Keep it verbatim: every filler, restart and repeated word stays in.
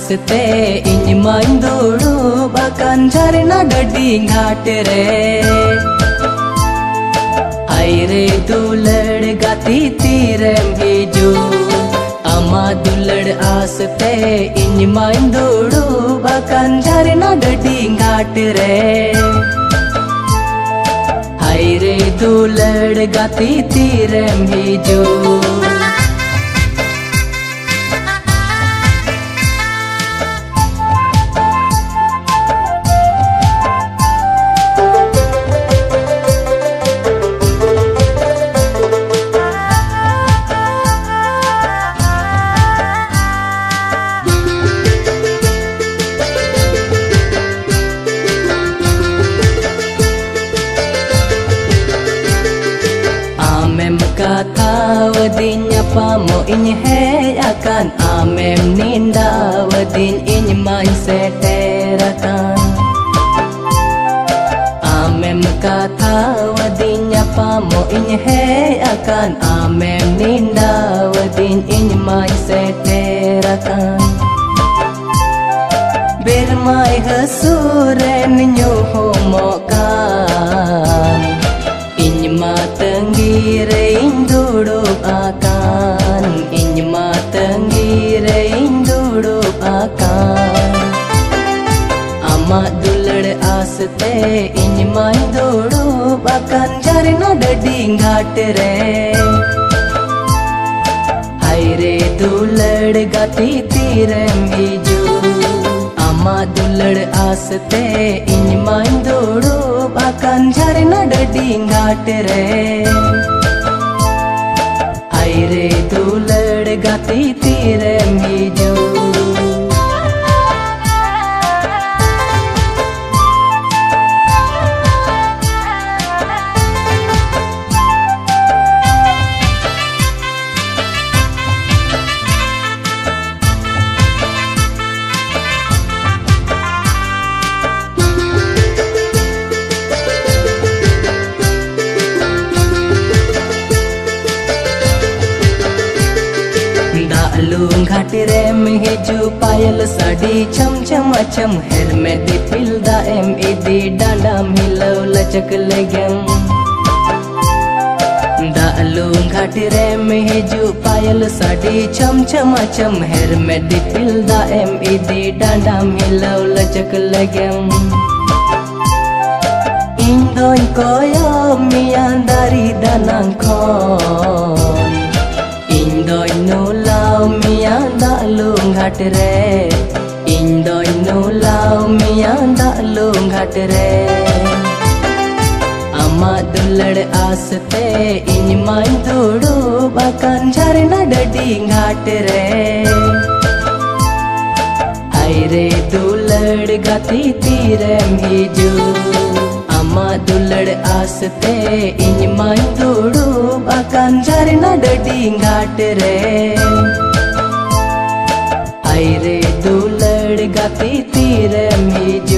आसते इन मंदुड़ू बकन झरना डडी घाट रे आई रे दुलड़ गाती तीरम हिजू अमा दुलड़ आसते इन मंदुड़ू बकन झरना डडी घाट रे आई रे दुलड़ गाती तीरम हिजू kata wadinya pamo inya hei akan amem ninda wadin inya main seterakan amem kata wadinya pamo inya hei akan amem ninda wadin inya main seterakan bermai hasuren nyuhomokan inya tenggire induduk akan inya tenggire induduk akan amat dulad aste inya manduduk akan jarina dadi घाट रे hai re dulad gati tirem hiju amat dulad aste inya manduduk akan jarina dadi घाट रे आई रे दुलड़ गाती तीरम हिजू लूं घाट रे में हिजू पायल साड़ी छम छम छम हेर में दी फिलदा एम इदी डांडा मिलो लचक लगम दालू घाट रे में हिजू पायल साड़ी छम छम छम हेर में दी फिलदा एम इदी डांडा मिलो लचक लगम इंदोन कोयो मियांदारी दानां खोन इंदोन नुलाव मिया दालूं घाट रे इंदोन नुलाव मिया दालूं घाट रे अमा दुलड़ आसते इन मंदुड़ू बकन झरना डडी घाट रे आई रे दुलड़ गाती तीरम हिजू अमा दुलड़ आसते इन मंदुड़ू बकन झरना डडी घाट रे आई रे दुलड़ गाती तीरम हिजू